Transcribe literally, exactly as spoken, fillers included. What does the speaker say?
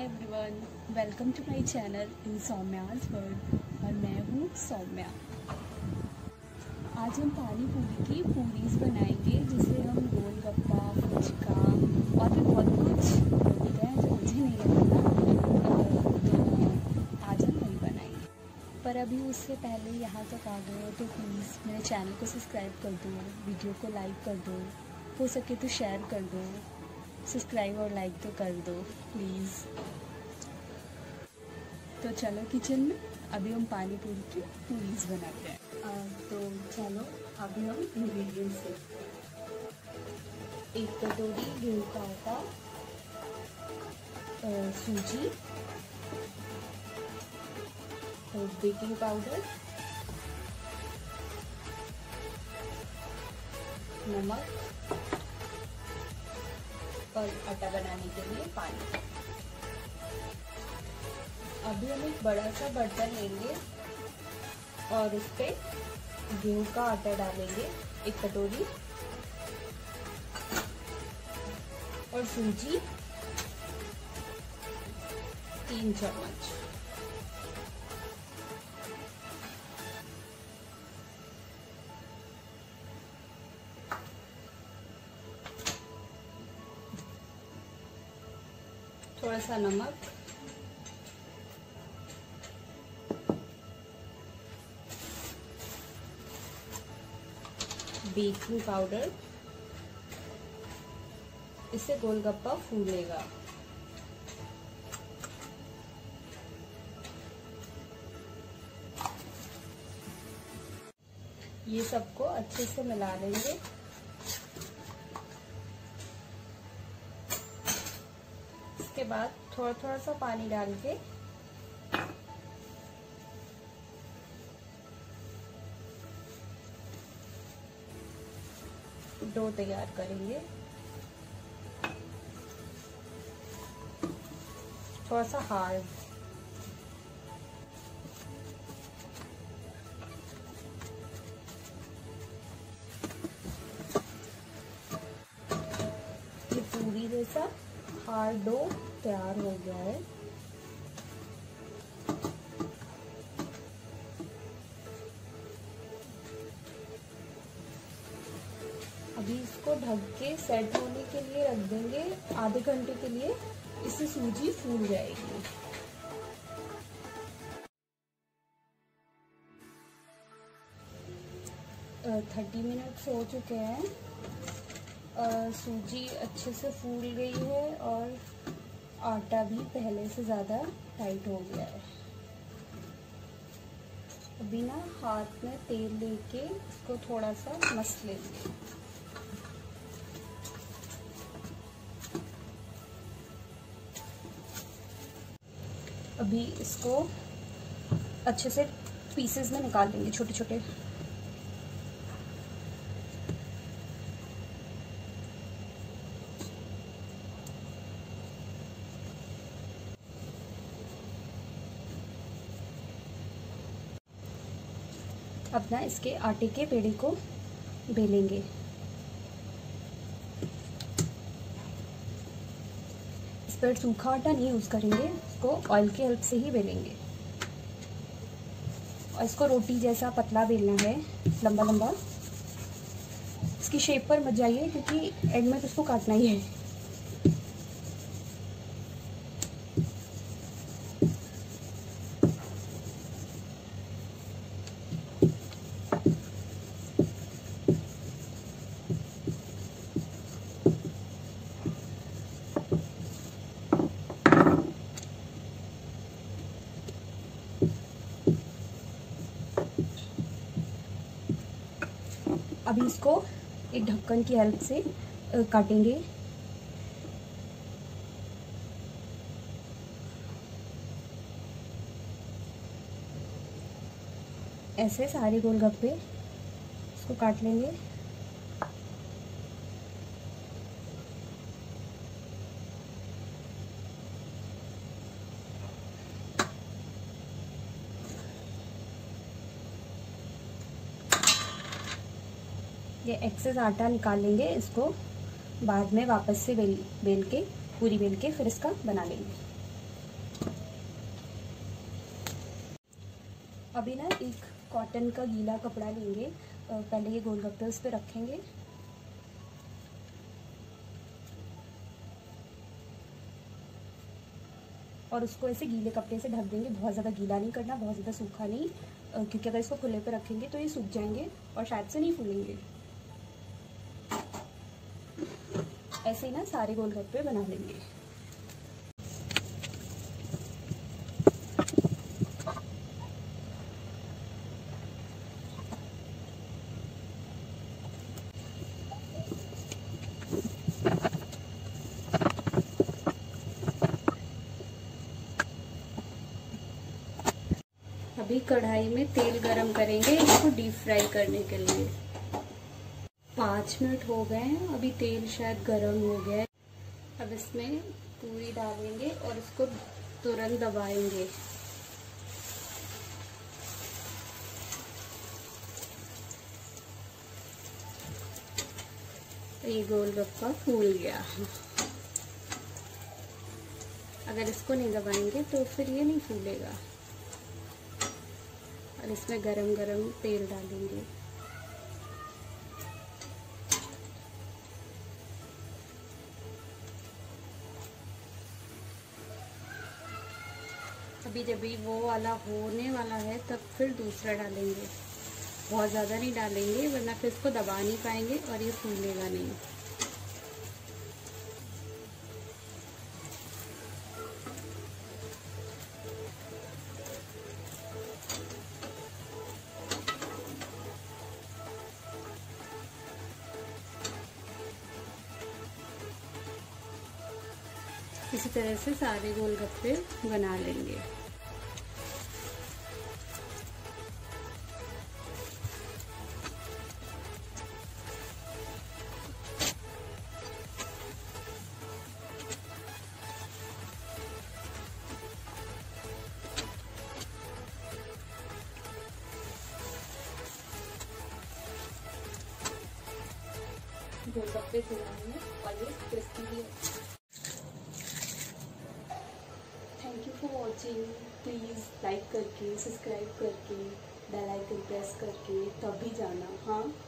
Everyone, welcome to my channel in Saumya's world और मैं हूँ सौम्या। आज हम पानी पूरी की पूरीज बनाएंगे, जिसे हम गोलगप्पा, फुचका और भी बहुत कुछ बोलते हैं जो मुझे नहीं आता। तो आज हम वही बनाएंगे, पर अभी उससे पहले यहाँ तक आ गए हो तो प्लीज़ मेरे चैनल को सब्सक्राइब कर दो, वीडियो को लाइक कर दो, हो सके तो शेयर कर दो, सब्सक्राइब और लाइक तो कर दो प्लीज़। तो चलो किचन में, अभी हम पानी पूरी की पूरीज बनाते हैं। आ, तो चलो अभी हम इंग्रेडिएंट्स देखते हैं। एक कटोरी गेहूं का आटा, सूजी, बेकिंग पाउडर, नमक और आटा बनाने के लिए पानी। अभी हम एक बड़ा सा बर्तन लेंगे और उस पे गेहूं का आटा डालेंगे, एक कटोरी, और सूजी तीन चम्मच। थोड़ा सा नमक, बेकिंग पाउडर, इससे गोलगप्पा फूलेगा। ये सबको अच्छे से मिला लेंगे। इसके बाद थोड़ा थोड़ा सा पानी डाल के डो तैयार करेंगे। थोड़ा सा हार्ड, ये पूरी जैसा हार्ड डो तैयार हो गया है। अभी इसको ढक के सेट होने के लिए रख देंगे आधे घंटे के लिए, इससे सूजी फूल जाएगी। थर्टी मिनट्स हो चुके हैं। आ, सूजी अच्छे से फूल गई है और आटा भी पहले से ज़्यादा टाइट हो गया है। अभी ना हाथ में तेल लेके इसको थोड़ा सा मस लेंगे। अभी इसको अच्छे से पीसेस में निकाल लेंगे, छोटे छोटे। अब ना इसके आटे के पेड़े को बेलेंगे। इस पर सूखा आटा नहीं यूज़ करेंगे, इसको ऑयल की हेल्प से ही बेलेंगे। और इसको रोटी जैसा पतला बेलना है, लंबा लंबा। इसकी शेप पर मत जाइए क्योंकि एंड में तो इसको काटना ही है। अभी इसको एक ढक्कन की हेल्प से काटेंगे। ऐसे सारे गोलगप्पे इसको काट लेंगे। ये एक्सेस आटा निकाल लेंगे, इसको बाद में वापस से बेल बेल के पूरी बेल के फिर इसका बना लेंगे। अभी ना एक कॉटन का गीला कपड़ा लेंगे, पहले ये गोलगप्पे उस पर रखेंगे। और उसको ऐसे गीले कपड़े से ढक देंगे, बहुत ज़्यादा गीला नहीं करना, बहुत ज़्यादा सूखा नहीं, क्योंकि अगर इसको खुले पे रखेंगे तो ये सूख जाएंगे और शायद से नहीं फूलेंगे। ऐसे ही ना सारे गोलगप्पे बना लेंगे। अभी कढ़ाई में तेल गरम करेंगे इसको डीप फ्राई करने के लिए। पाँच मिनट हो गए हैं, अभी तेल शायद गरम हो गया है। अब इसमें पूरी डालेंगे और इसको तुरंत दबाएंगे। ये गोलगप्पा फूल गया। अगर इसको नहीं दबाएंगे तो फिर ये नहीं फूलेगा। और इसमें गरम गरम तेल डालेंगे। अभी जब भी वो वाला होने वाला है तब फिर दूसरा डालेंगे। बहुत ज़्यादा नहीं डालेंगे वरना फिर इसको दबा नहीं पाएंगे और ये फूलेगा नहीं। इसी तरह से सारे गोलगप्पे बना लेंगे। गोलगप्पे खिलाएंगे और ये क्रिस्पी भी है। Thank you for watching. Please like करके, सब्सक्राइब करके, बेल आइकन प्रेस करके तब भी जाना। हाँ।